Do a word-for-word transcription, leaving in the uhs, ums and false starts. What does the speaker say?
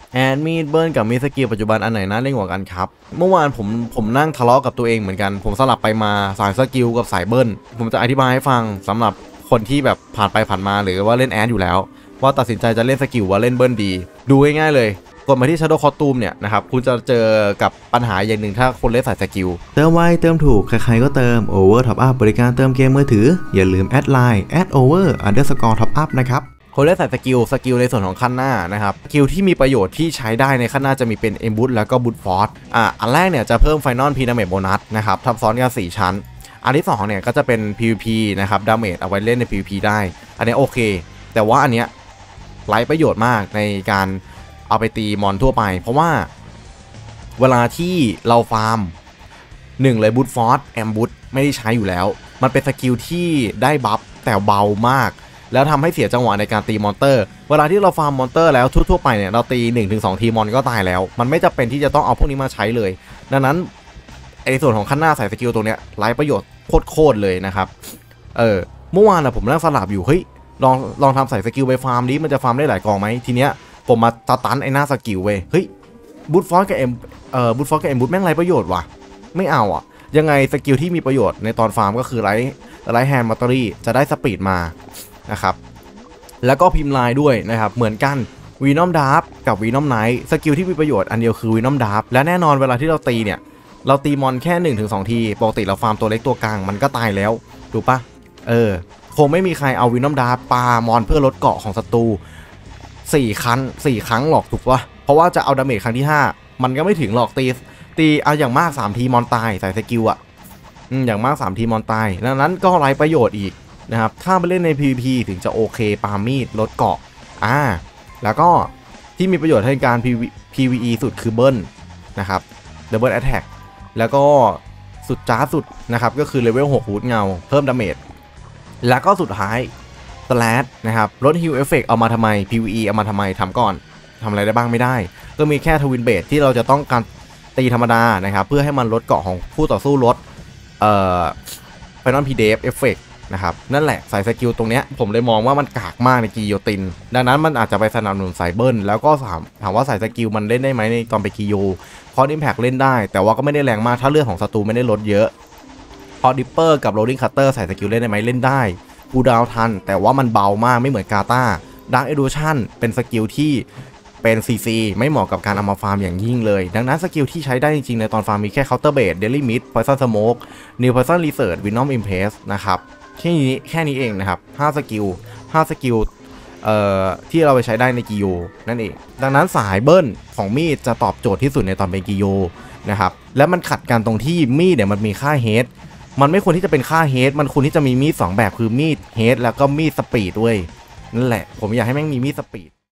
แอดมีดเบิร์นกับมีดสกิลปัจจุบันอันไหนน่าเล่นกว่ากันครับเมื่อวานผมผมนั่งทะเลาะกับตัวเองเหมือนกันผมสลับไปมาสายสกิลกับสายเบิร์นผมจะอธิบายให้ฟังสำหรับคนที่แบบผ่านไปผ่านมาหรือว่าเล่นแอดอยู่แล้วว่าตัดสินใจจะเล่นสกิลว่าเล่นเบิร์นดีดูง่ายๆเลยกดมาที่ Shadow Costume เนี่ยนะครับคุณจะเจอกับปัญหาอย่างหนึ่งถ้าคนเล่นสายสกิลเติมไวเติมถูกใครๆก็เติม Over Top Up บริการเติมเกมมือถืออย่าลืมแอดไลน์ แอด โอเวอร์ อันเดอร์สกอร์ ท็อปอัพ นะครับคนเล่นสายสกิลสกิลในส่วนของขั้นหน้านะครับสกิลที่มีประโยชน์ที่ใช้ได้ในขั้นหน้าจะมีเป็นเอ็มบูทแล้วก็บูทฟอร์สอ่ะอันแรกเนี่ยจะเพิ่มไฟนอลพีดาเมจโบนัสนะครับทับซ้อนกันสี่ชั้นอันที่สองเนี่ยก็จะเป็น พี วี พี นะครับดาเมจเอาไว้เล่นใน พี วี พี ได้อันนี้โอเคแต่ว่าอันเนี้ยไร้ประโยชน์มากในการเอาไปตีมอนทั่วไปเพราะว่าเวลาที่เราฟาร์มหนึ่งเลยบูทฟอร์สแอมบูทไม่ได้ใช้อยู่แล้วมันเป็นสกิลที่ได้บัฟแต่เบามากแล้วทำให้เสียจังหวะในการตีมอนเตอร์เวลาที่เราฟาร์มมอนเตอร์แล้วทั่วๆไปเนี่ยเราตี หนึ่งถึงสอง ทีมอนก็ตายแล้วมันไม่จำเป็นที่จะต้องเอาพวกนี้มาใช้เลยดังนั้นไอ้ส่วนของขั้นหน้าใส่สกิลตัวเนี้ยไร้ประโยชน์โคตรๆเลยนะครับเออเมื่อวานนะผมนั่งสลับอยู่เฮ้ยลองลองทำใส่สกิลไปฟาร์มดิมันจะฟาร์มได้หลายกองไหมทีเนี้ยผมมาสตันไอ้หน้าสกิลเว้ยเฮ้ยบูทฟอร์สกับเอ็มเอ่อบูทฟอร์สกับเอ็มบูทแม่งไร้ประโยชน์ว่ะไม่เอาอ่ะยังไงสกิลที่มีประโยชน์ในตอนฟาร์มก็คือไร้ไร้แฮนด์มัตเตอรี่จะได้สปีดมานะครับแล้วก็พิมพ์ลายด้วยนะครับเหมือนกันวีนอมดาร์ฟกับวีนอมไนท์สกิลที่มีประโยชน์อันเดียวคือวีนอมดาร์ฟและแน่นอนเวลาที่เราตีเนี่ยเราตีมอนแค่ หนึ่งถึงสอง ทีปกติเราฟาร์มตัวเล็กตัวกลางมันก็ตายแล้วถูกปะเออคงไม่มีใครเอาวีนอมดาร์ฟปามอนเพื่อลดเกาะของศัตรูสี่ครั้งสี่ครั้งหรอกถูกปะเพราะว่าจะเอาดาเมจครั้งที่ห้ามันก็ไม่ถึงหรอกตีตีเอาอย่างมากสามทีมอนตายใส่สกิลอะอย่างมากสามทีมอนตายดังนั้นก็ไร้ประโยชน์อีกนะครับถ้าไปเล่นใน พี วี พี ถึงจะโอเคปามีดลดเกาะอ่าแล้วก็ที่มีประโยชน์ในการ พี วี อี สุดคือเบิ้ลนะครับดับเบิลแอทแทกแล้วก็สุดจ้าสุดนะครับก็คือเลเวลหกฮูดเงาเพิ่มดาเมจแล้วก็สุดท้ายสแลชนะครับลดฮิลเอฟเฟกต์เอามาทำไม พี วี อี เอามาทำไมทำก่อนทำอะไรได้บ้างไม่ได้ก็มีแค่ทวินเบสที่เราจะต้องการตีธรรมดานะครับเพื่อให้มันลดเกาะของผู้ต่อสู้ลดเอ่อไฟนอลพีเดฟเอฟเฟกต์นะครับนั่นแหละสายสกิลตรงเนี้ยผมเลยมองว่ามันกากมากในกิโยตินดังนั้นมันอาจจะไปสนับสนุนสายเบิ้ลแล้วก็ถามถามว่าสายสกิลมันเล่นได้ไหมในตอนไปกิโยเพราะอิมแพคเล่นได้แต่ว่าก็ไม่ได้แรงมากถ้าเลือดของศัตรูไม่ได้ลดเยอะพอดิปเปอร์กับโรลลิ่งคัตเตอร์สายสกิลเล่นได้ไหมเล่นได้กูดาวทันแต่ว่ามันเบามากไม่เหมือนกาตาดาร์กเอดูชั่นเป็นสกิลที่เป็น ซี ซี ไม่เหมาะกับการเอามาฟาร์มอย่างยิ่งเลยดังนั้นสกิลที่ใช้ได้จริงๆในตอนฟาร์มมีแค่เคาน์เตอร์เบสเดลี่มิดพอยซันสโมกนิวพอยซันรีเสิร์ชวินนอมอิมเพสนะครับแค่นี้แค่นี้เองนะครับห้าสกิลห้าสกิลเอ่อที่เราไปใช้ได้ในกิโยนั่นเองดังนั้นสายเบิ้ลของมีดจะตอบโจทย์ที่สุดในตอนเป็นกิโยนะครับและมันขัดกันตรงที่มีดเนี่ยมันมีค่าเฮดมันไม่ควรที่จะเป็นค่าเฮดมันควรที่จะมีมีดสองแบบคือมีดเฮดแล้วก็มีดสปีดด้วยนั่นแหละผมอยากให้แม่งมีมีดสปีด